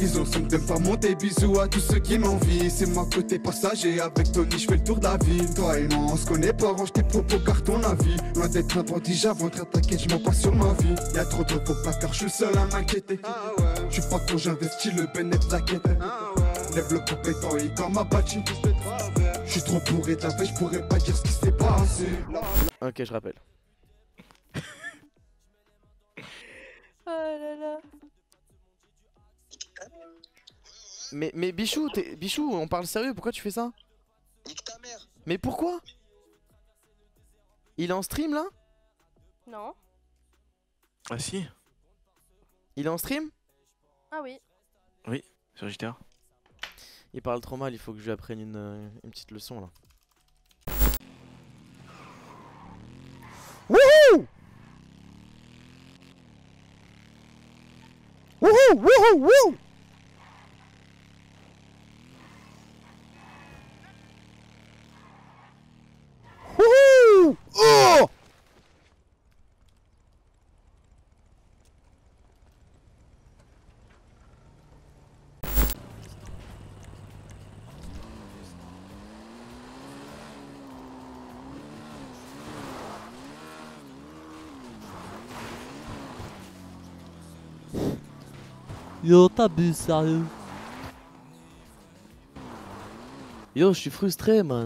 Ils ont son de me faire monter, bisous à tous ceux qui m'envient. C'est moi côté passager, avec Tony je fais le tour de la ville. Toi et moi on se connaît pas, range tes propos car ton avis. Loin d'être un bandit, j'inventerai, t'inquiète, je m'en passe sur ma vie. Y'a trop de faux placard, je suis le seul à m'inquiéter. Je suis pas quand j'investis le bénéfice de la quête. Lève le compétent et comme ma battu. Je suis trop bourré de la veille, je pourrais pas dire ce qui s'est passé. Ok, je rappelle. Oh là là. Mais Bichou, Bichou, on parle sérieux, pourquoi tu fais ça? Nique ta mère. Mais pourquoi? Il est en stream là? Non. Ah si. Il est en stream? Ah oui. Oui, sur GTA. Il parle trop mal, il faut que je lui apprenne une petite leçon là. Wouhou! Wouhou! Wouhou! Wouhou! Wouhou! Oh! Yo, t'abuses, sérieux. Yo, je suis frustré, man.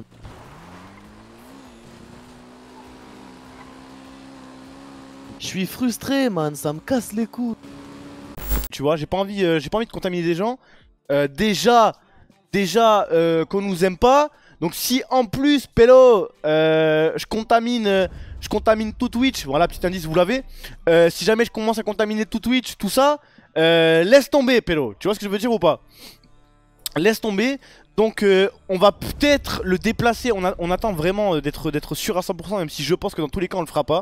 Je suis frustré, man, ça me casse les couilles. Tu vois, j'ai pas envie de contaminer des gens. Déjà qu'on nous aime pas. Donc si en plus, Pélo, je contamine tout Twitch. Voilà, petit indice, vous l'avez. Si jamais je commence à contaminer tout Twitch, tout ça, laisse tomber, Pélo. Tu vois ce que je veux dire ou pas? Laisse tomber. Donc on va peut-être le déplacer. On attend vraiment d'être sûr à 100%, même si je pense que dans tous les cas on le fera pas.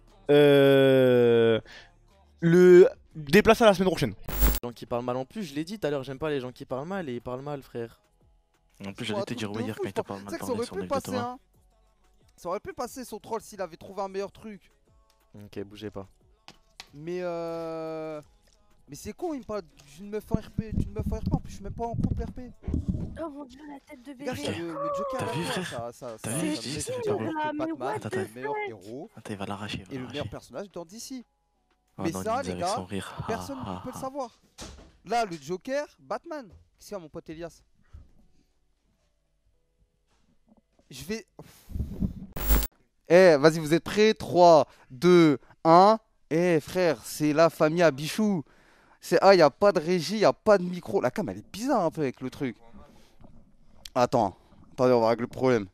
Le déplacer à la semaine prochaine. Les gens qui parlent mal en plus, je l'ai dit tout à l'heure, j'aime pas les gens qui parlent mal et ils parlent mal, frère. En plus, j'allais te dire oui hier quand il t'a parlé mal parlé sur le Thomas. Ça aurait pu passer son troll s'il avait trouvé un meilleur truc. Ok, bougez pas. Mais c'est con, il me parle d'une meuf en RP, en plus je suis même pas en couple RP. Oh mon dieu, la tête de bébé. Regarde, le Joker. T'as là, vu, ça, frère? ça T'as vu, je dis, ça fait pas mal. Mais what Batman the est le meilleur héros Attends, il va l'arracher. et le meilleur personnage dans DC. Oh Mais non, ça, il les avec gars, son rire. personne ne peut le savoir. Là, le Joker, Batman. Qu'est-ce qu'il y a, mon pote Elias? Je vais... Eh, vas-y, vous êtes prêts? 3, 2, 1. Eh, frère, c'est la famille à Bichou. Il n'y a pas de régie, il n'y a pas de micro. La cam, elle est bizarre un peu avec le truc. Attendez, on va régler le problème.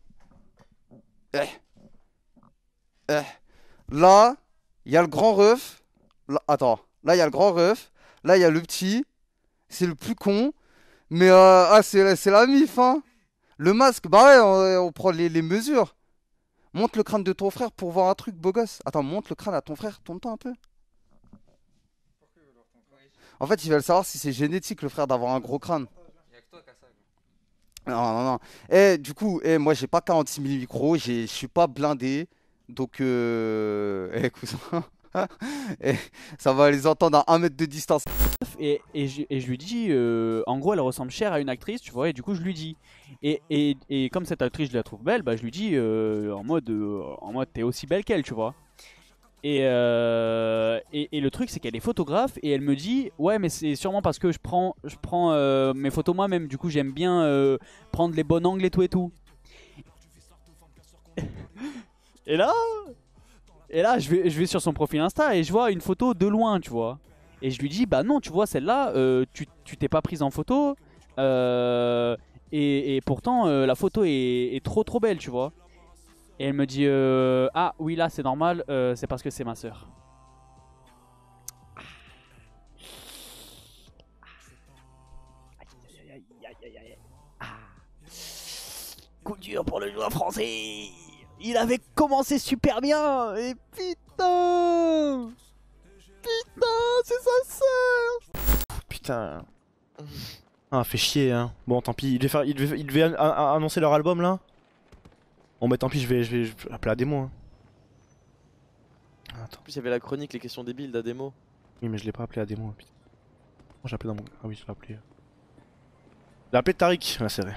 Là, il y a le grand ref. Là, attends, là, il y a le grand ref. Là, il y a le petit. C'est le plus con. Mais, c'est la mif, hein. Le masque, bah ouais, on prend les mesures. Monte le crâne de ton frère pour voir un truc, beau gosse. Attends, monte le crâne à ton frère, tourne-toi un peu. En fait, ils veulent savoir si c'est génétique, le frère, d'avoir un gros crâne. Non. Eh, du coup, moi, j'ai pas 46 000 micros, je suis pas blindé. Donc, cousin, ça va les entendre à 1 mètre de distance. Et je lui dis, en gros, elle ressemble cher à une actrice, tu vois, et du coup, je lui dis. Et comme cette actrice, je la trouve belle, bah, je lui dis en mode t'es aussi belle qu'elle, tu vois. Et le truc, c'est qu'elle est photographe et elle me dit, ouais, mais c'est sûrement parce que je prends mes photos moi-même, du coup, j'aime bien prendre les bons angles et tout et tout. Et là, je vais sur son profil Insta et je vois une photo de loin, tu vois. Et je lui dis, bah non, tu vois, celle-là, tu t'es pas prise en photo. Et pourtant, la photo est trop belle, tu vois. Et elle me dit, ah oui, là, c'est normal, c'est parce que c'est ma soeur. Coup dur pour le joueur français. Il avait commencé super bien. Et putain, c'est sa sœur. Putain. Ah, fait chier, hein. Bon, tant pis. Il devait annoncer leur album là. Bon, bah tant pis, je vais appeler la démo. Hein. Attends. En plus, il y avait la chronique, les questions débiles d'Ademo. Oui, mais je l'ai pas appelé la démo. Putain. J'ai appelé dans mon. Ah oui, je l'ai appelé. J'ai appelé Tariq, là c'est vrai.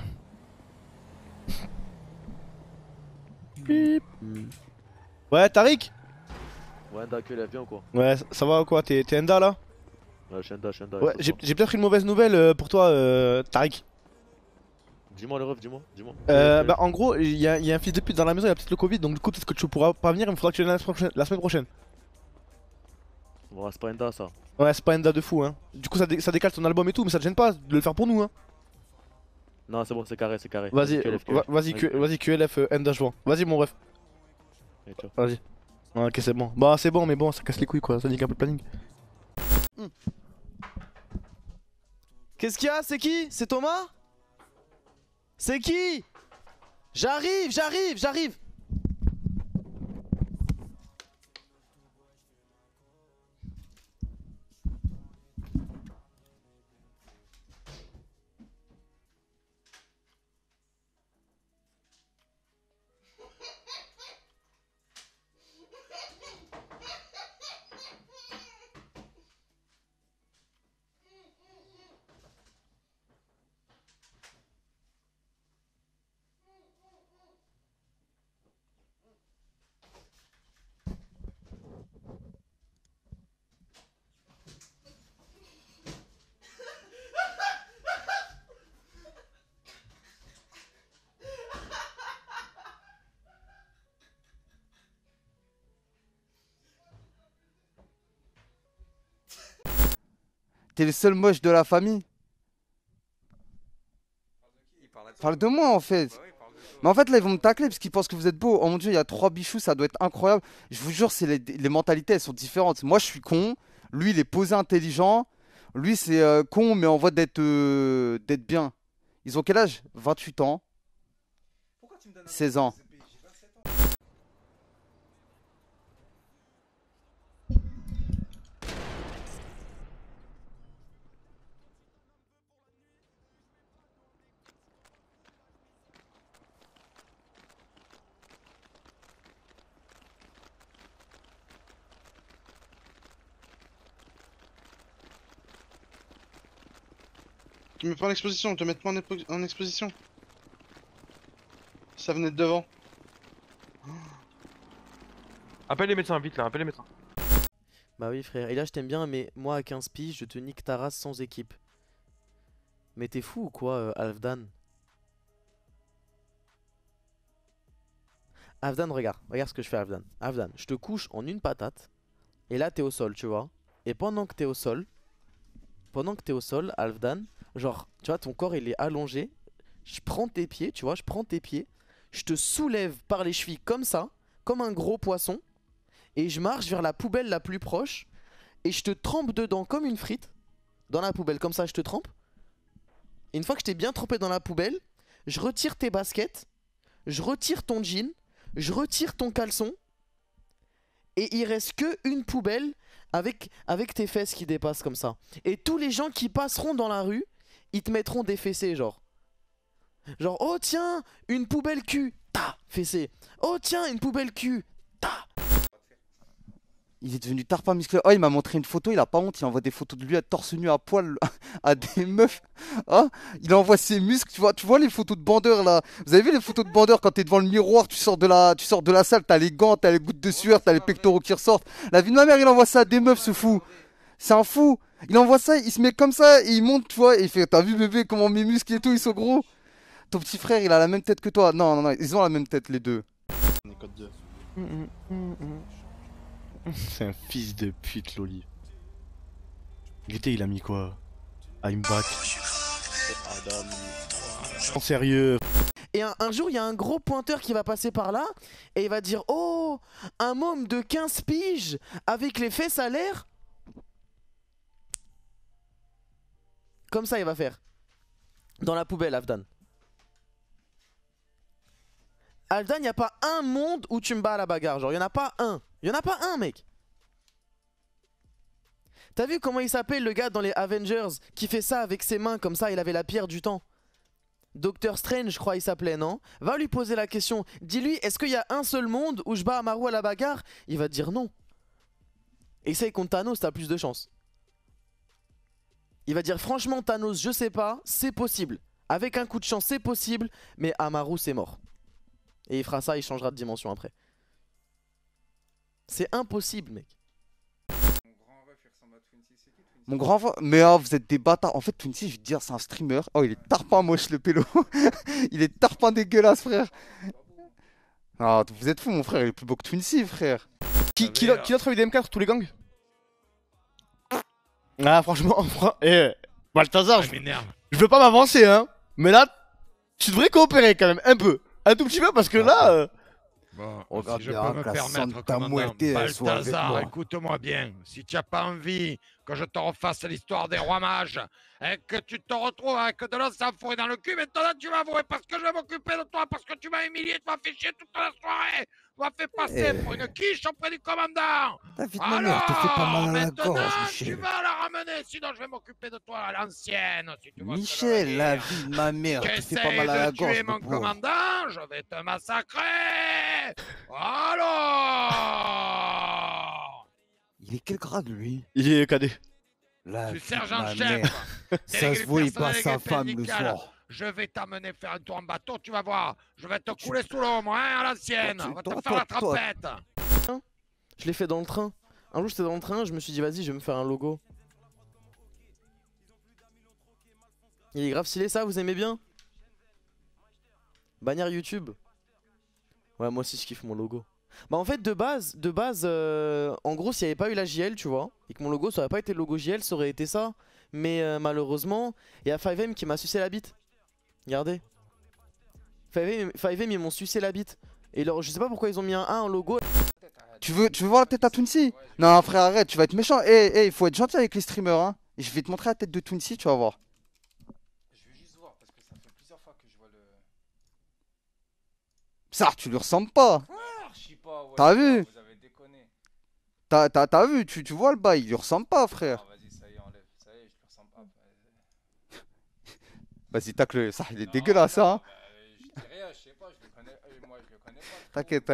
Bip. Ouais, Tariq. Ouais, Enda, que la vie ou quoi? Ouais, ça va ou quoi? T'es Enda là? Ouais, je suis Enda, je suis Enda. Ouais, j'ai peut-être une mauvaise nouvelle pour toi, Tariq. Dis-moi le ref, dis-moi. Bah en gros, il y a un fils de pute dans la maison, il y a peut-être le Covid, donc du coup peut-être que tu pourras pas venir, il me faudra que tu viennes la semaine prochaine. Bon, c'est pas Enda ça. Ouais, c'est pas Enda de fou hein. Du coup ça décale ton album et tout, mais ça te gêne pas de le faire pour nous hein. Non, c'est bon, c'est carré, c'est carré. Vas-y, vas-y QLF Enda je vois. Vas-y mon ref. Et ciao. Vas-y. Ouais, ok c'est bon. Bah c'est bon mais bon ça casse les couilles quoi, ça nique un peu le planning. Qu'est-ce qu'il y a? C'est qui? C'est Thomas? C'est qui? J'arrive. T'es le seul moche de la famille. Parle de moi en fait. Mais en fait là ils vont me tacler parce qu'ils pensent que vous êtes beau. Oh mon dieu, il y a 3 bichous, ça doit être incroyable. Je vous jure, c'est les mentalités elles sont différentes. Moi je suis con, lui il est posé intelligent. Lui c'est con mais en voie d'être bien. Ils ont quel âge? 28 ans. 16 ans. Tu me prends en exposition, te mettre moi en exposition. Ça venait de devant. Appelle les médecins, vite là, appelle les médecins. Bah oui frère, et là je t'aime bien mais moi à 15 piges je te nique ta race sans équipe. Mais t'es fou ou quoi Alfdan? Alfdan regarde ce que je fais Alfdan. Alfdan, je te couche en une patate et là t'es au sol tu vois. Et pendant que t'es au sol, Alfdan, genre tu vois ton corps il est allongé, je prends tes pieds tu vois, je te soulève par les chevilles comme ça, comme un gros poisson. Et je marche vers la poubelle la plus proche et je te trempe dedans comme une frite. Dans la poubelle, comme ça je te trempe. Et une fois que je t'ai bien trempé dans la poubelle, je retire tes baskets, je retire ton jean, je retire ton caleçon. Et il reste que une poubelle avec tes fesses qui dépassent comme ça. Et tous les gens qui passeront dans la rue, ils te mettront des fessées genre. Genre, oh tiens, une poubelle cul, ta, fessée. Oh tiens, une poubelle cul, ta. Il est devenu tarpin musclé. Oh, il m'a montré une photo, il a pas honte, il envoie des photos de lui à torse nu à poil à des meufs. Ah, il envoie ses muscles, tu vois les photos de bandeurs là. Vous avez vu les photos de bandeurs quand t'es devant le miroir, tu sors de la salle, t'as les gants, t'as les gouttes de sueur, t'as les pectoraux qui ressortent. La vie de ma mère, il envoie ça à des meufs ce fou. C'est un fou. Il envoie ça, il se met comme ça et il monte, tu vois, et il fait, t'as vu bébé comment mes muscles et tout, ils sont gros. Ton petit frère, il a la même tête que toi. Non, ils ont la même tête les deux. On est code 2. C'est un fils de pute, Loli. L'été, il a mis quoi? I'm back. En sérieux. Et un jour, il y a un gros pointeur qui va passer par là et il va dire: oh, un môme de 15 piges avec les fesses à l'air. Comme ça, il va faire. Dans la poubelle, Afdan. Aldan, y a pas un monde où tu me bats à la bagarre. Genre, y en a pas un. Y en a pas un, mec. T'as vu comment il s'appelle le gars dans les Avengers qui fait ça avec ses mains comme ça? Il avait la pierre du temps. Docteur Strange, je crois il s'appelait, non? Va lui poser la question. Dis-lui, est-ce qu'il y a un seul monde où je bats Amaru à la bagarre? Il va te dire non. Essaye contre Thanos, t'as plus de chance. Il va dire franchement Thanos, je sais pas, c'est possible. Avec un coup de chance, c'est possible, mais Amaru c'est mort. Et il fera ça, il changera de dimension après. C'est impossible, mec. Mon grand frère, mais vous êtes des bâtards. En fait, Twincy, je vais te dire, c'est un streamer. Oh, il est tarpin moche le pélo. Il est tarpin dégueulasse, frère. Ah, vous êtes fous, mon frère, il est plus beau que Twincy, frère. Qui d'autre a eu des MK sur tous les gangs? Ah, franchement, Balthazar, je veux pas m'avancer, hein. Mais là, tu devrais coopérer quand même, un peu. Un tout petit peu, parce que là. Bon, regarde si je bien peux me la permettre, Santa commandant, Muerte soit avec Balthazar, moi. écoute-moi bien. Si tu n'as pas envie que je te refasse l'histoire des rois mages et que tu te retrouves avec de l'os enfourré dans le cul, maintenant tu vas avouer parce que je vais m'occuper de toi, parce que tu m'as humilié, tu m'as fait chier toute la soirée. Tu m'as fait passer pour une quiche auprès du commandant. David, ma mère te fait pas mal à la maintenant, gorge, tu Michel. vas la ramener, sinon je vais m'occuper de toi à l'ancienne. Si tu vois Michel, la vie de ma mère te fait pas mal à la gorge. tuer mon mon pauvre. commandant, je vais te massacrer. Alors, Il est quel grade, lui? Il est cadet. La tu vie de sergent ma chef. mère. Ça se Délégué voit, il passe personnel sa et femme le syndical. soir. Je vais t'amener faire un tour en bateau, tu vas voir. Je vais te couler sous l'eau, moi, hein, à l'ancienne. On va te faire la trempette. Je l'ai fait dans le train. Un jour j'étais dans le train, je me suis dit vas-y je vais me faire un logo. Il est grave stylé ça, vous aimez bien? Bannière YouTube. Ouais moi aussi je kiffe mon logo. Bah en fait de base, en gros s'il n'y avait pas eu la JL tu vois, et que mon logo ça aurait pas été le logo JL, ça aurait été ça. Mais malheureusement, il y a 5M qui m'a sucé la bite. Regardez. 5M ils m'ont sucé la bite. Et alors je sais pas pourquoi ils ont mis un 1 en logo. Tu veux voir la tête à Twincy? Non, frère, arrête, tu vas être méchant. Il faut être gentil avec les streamers, hein. Je vais te montrer la tête de Twincy, tu vas voir. Je veux juste voir parce que ça fait plusieurs fois que je vois le. Ça, tu lui ressembles pas. Archi pas, ouais. T'as vu? Vous avez déconné. T'as vu, tu vois le bail, il lui ressemble pas, frère. Vas-y, ça y est, enlève. Ça y est, je lui ressemble pas. Vas-y, tacle, ça, il est dégueulasse, hein. Je dis rien, je sais pas, je le connais. Moi, je le connais pas. T'inquiète.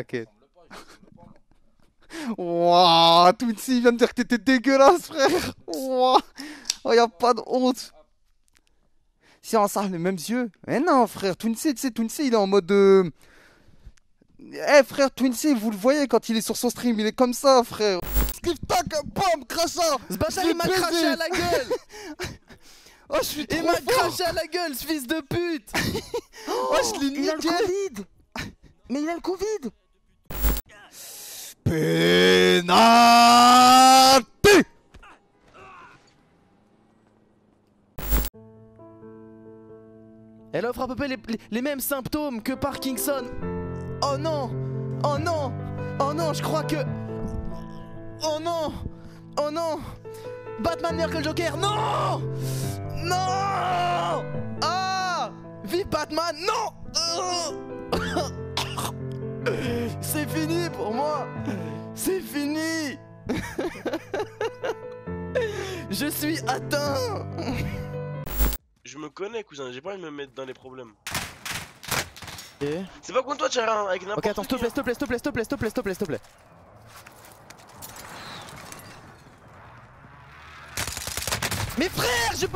Wouah, Twincy vient de dire que t'étais dégueulasse, frère. Wouah. Oh, y'a pas de honte. Si on sort les mêmes yeux. Mais non, frère, Twincy, tu sais, Twincy, il est en mode. Frère, Twincy, vous le voyez quand il est sur son stream, il est comme ça, frère. Skip tac, bam, crachat. Ce bâtard il m'a craché à la gueule. Oh, je suis trop Il m'a fort. craché à la gueule, ce fils de pute. Oh, je l'ai niqué. Il a le Covid. Mais il a le Covid. Pénalty. Elle offre à peu près les mêmes symptômes que Parkinson. Oh non. Oh non. Oh non, je crois que... Oh non. Oh non. Batman meilleur que le Joker. Non. Non. Ah. Vive Batman. Non. C'est fini pour moi. C'est fini. Je suis atteint. Je me connais, cousin, j'ai pas envie de me mettre dans les problèmes. Et... C'est pas contre toi, tu as rien avec n'importe Ok, attends, s'il te plaît, s'il te plaît. Mais frère, je peux...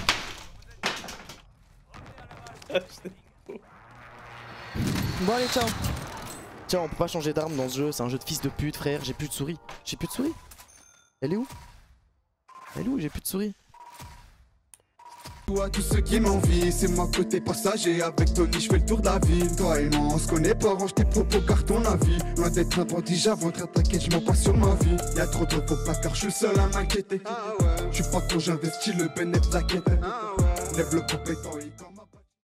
Bon allez, ciao. Tiens, on peut pas changer d'arme dans ce jeu, c'est un jeu de fils de pute, frère. J'ai plus de souris. Elle est où? J'ai plus de souris. Toi, tous ceux qui m'envient, c'est moi côté passager. Avec Tony, je fais le tour de la ville. Toi et moi, on se connaît pas, range tes propos car ton avis. Loin d'être un bandit, j'invente t'inquiète, je m'en passe sur ma vie. Y'a trop de faux placards, je suis le seul à m'inquiéter. Je suis pas con, j'investis le bénéfice, t'inquiète. Lève le compétent.